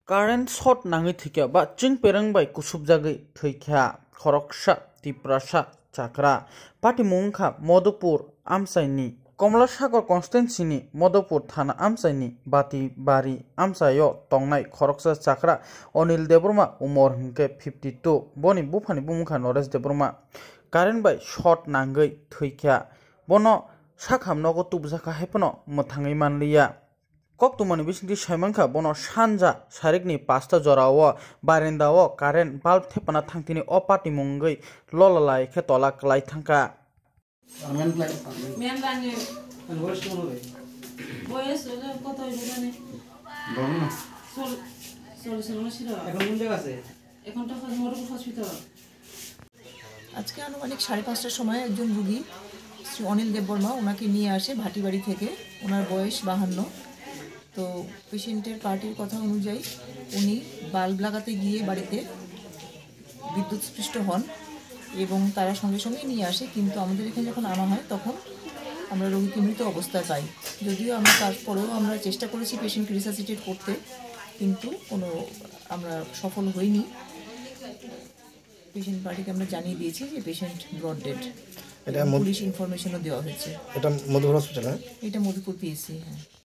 Current shot nangi thikya ba Chwng Pherang Kosub Jagwi thikya Chokha Tiprasa Chakra Pati Mungkha Madhupur Amsaini Komla Sagar constituency ni Madhupur Thana Amsaini Bati Bari Amsayo Tongnai Chokha Chakra Anil Debruma Omor Hingke 52 Boni Bufani Bumukha Nores Debruma Current by shot nangi thikya Bono Sakham Nogo Tubjaka Hepono Muthangi Manliya Koktumani bisingti saimanka bono sanja Sairik ni pasta Jorao barendao current bulb thepana thangtini opati mungoi lolalai khe tola klai thangka আজকে আনুমানিক 5:30টার সময় একজন রোগী শ্রী অনিল দেববর্মা ওনাকে নিয়ে আসে ভাটিবাড়ি থেকে ওনার বয়স 52 তো পেশেন্টের পার্টির কথা অনুযায়ী উনি বাল্ব লাগাতে গিয়ে বাড়িতে বিদ্যুৎস্পৃষ্ট হন এবং তারা সঙ্গে সঙ্গে নিয়ে আসে কিন্তু আমাদের এখানে যখন আনা হয় তখন আমরা রোগীকে মৃত অবস্থায় পাই যদিও আমরা তারপরেও আমরা চেষ্টা করেছি পেশেন্টকে রিসাসিটেট করতে কিন্তু আমরা সফল হইনি পেশেন্ট পার্টিকে আমরা জানিয়ে দিয়েছি যে পেশেন্ট ব্রড ডেড এটা পুলিশ ইনফরমেশনও দেওয়া হয়েছে এটা মধুপুর হসপিটাল এটা মধুপুর পিএসসি